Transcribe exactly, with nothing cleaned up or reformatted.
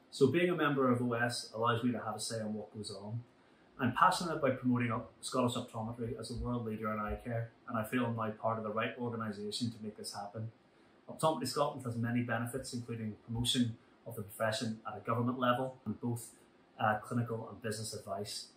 So being a member of O S allows me to have a say on what goes on. I'm passionate about promoting up Scottish optometry as a world leader in eye care, and I feel I'm now part of the right organisation to make this happen. Optometry Scotland has many benefits, including promotion of the profession at a government level and both uh, clinical and business advice.